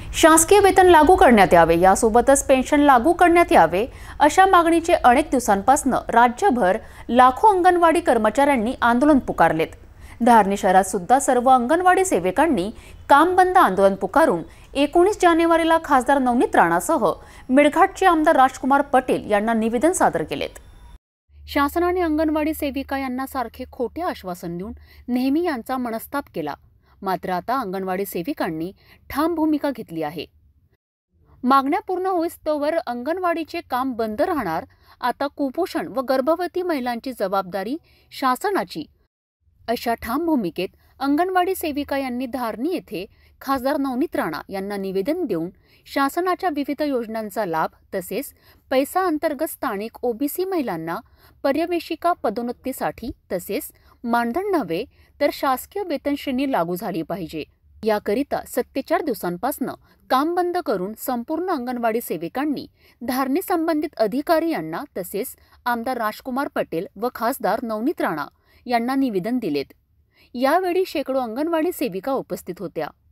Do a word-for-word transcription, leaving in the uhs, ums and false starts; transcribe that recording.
शासकीय वेतन लागू करण्यात यावे, यासोबतच पेन्शन लागू करण्यात यावे अशा मागणीचे अनेक दिवसांपासून राज्यभर लाखो अंगणवाडी कर्मचाऱ्यांनी आंदोलन पुकारलेत। धारणी शहरात सुद्धा सर्व अंगणवाडी सेविकांनी काम बंद आंदोलन पुकारून एकोणीस जानेवारीला खासदार नवनीत राणासह मेळघाटचे आमदार राजकुमार पटेल यांना निवेदन सादर केलेत। शासनाने अंगणवाडी सेविका यांना सारखे खोटे आश्वासन देऊन नेहमी यांचा मनस्ताप केला, मात्र आता अंगणवाडी सेविकांनी ठाम भूमिका घेतली आहे। मागण्या पूर्ण होईस्तोवर अंगणवाडीचे काम बंद राहणार। आता कुपोषण व गर्भवती महिलांची जबाबदारी शासनाची, अशा ठाम भूमिकेत अंगणवाडी सेविका यांनी धारणी येथे खासदार नवनीत राणा यांना निवेदन देऊन शासनाच्या विविध योजनांचा लाभ तसेच पैसा अंतर्गत स्थानिक ओबीसी महिलांना पर्यवेक्षिका पदोन्नतीसाठी तसेच मानधन नव्हे तर शासकीय वेतन श्रेणी लागू झाली पाहिजे, याकरिता सत्तेचाळीस दिवसांपासून काम बंद करून संपूर्ण अंगणवाडी सेविकांनी धारणी संबंधित अधिकारी यांना तसेच आमदार राजकुमार पटेल व खासदार नवनीत राणा यांना निवेदन दिलेत। यावेळी शेकडो अंगणवाडी सेविका उपस्थित होत्या।